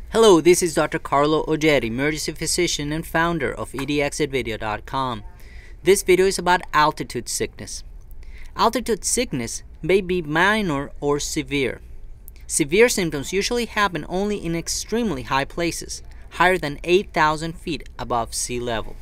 Hello, this is Dr. Carlo Oller, emergency physician and founder of DrER.tv. This video is about altitude sickness. Altitude sickness may be minor or severe. Severe symptoms usually happen only in extremely high places, higher than 8,000 feet above sea level.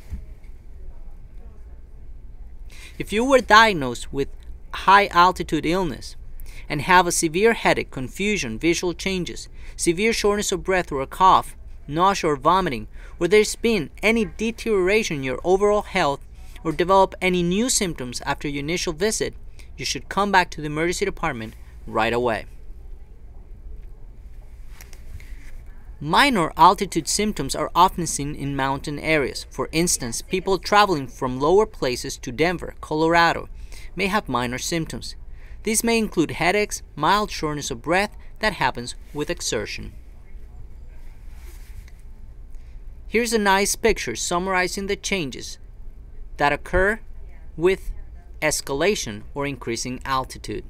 If you were diagnosed with high altitude illness and have a severe headache, confusion, visual changes, severe shortness of breath or a cough, nausea or vomiting, or there's been any deterioration in your overall health or develop any new symptoms after your initial visit, you should come back to the emergency department right away. Minor altitude symptoms are often seen in mountain areas. For instance, people traveling from lower places to Denver, Colorado, may have minor symptoms. These may include headaches, mild shortness of breath that happens with exertion. Here's a nice picture summarizing the changes that occur with escalation or increasing altitude.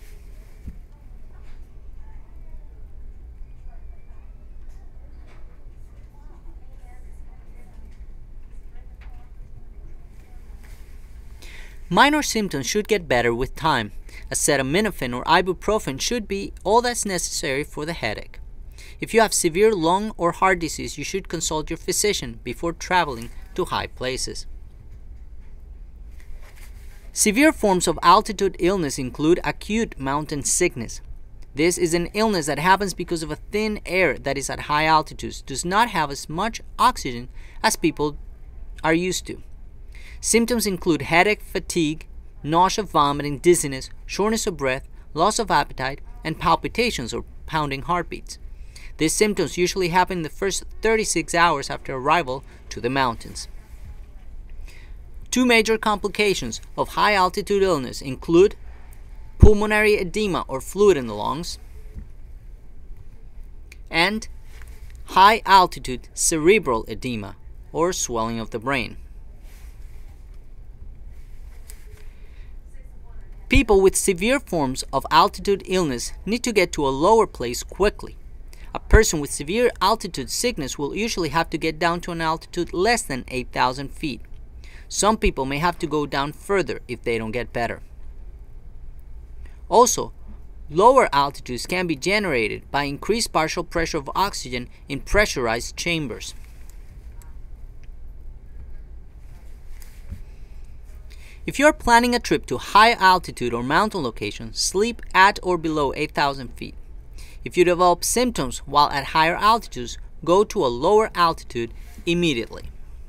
Minor symptoms should get better with time. Acetaminophen or ibuprofen should be all that's necessary for the headache. If you have severe lung or heart disease, you should consult your physician before traveling to high places. Severe forms of altitude illness include acute mountain sickness. This is an illness that happens because of a thin air that is at high altitudes, does not have as much oxygen as people are used to. Symptoms include headache, fatigue, nausea, vomiting, dizziness, shortness of breath, loss of appetite, and palpitations or pounding heartbeats. These symptoms usually happen in the first 36 hours after arrival to the mountains. Two major complications of high altitude illness include pulmonary edema or fluid in the lungs and high altitude cerebral edema or swelling of the brain. People with severe forms of altitude illness need to get to a lower place quickly. A person with severe altitude sickness will usually have to get down to an altitude less than 8,000 feet. Some people may have to go down further if they don't get better. Also, lower altitudes can be generated by increased partial pressure of oxygen in pressurized chambers. If you are planning a trip to high altitude or mountain location, sleep at or below 8,000 feet. If you develop symptoms while at higher altitudes, go to a lower altitude immediately.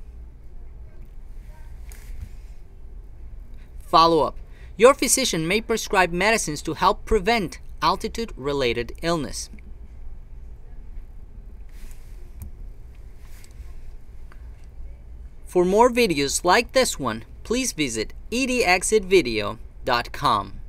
Follow-up. Your physician may prescribe medicines to help prevent altitude-related illness. For more videos like this one, please visit DrER.tv.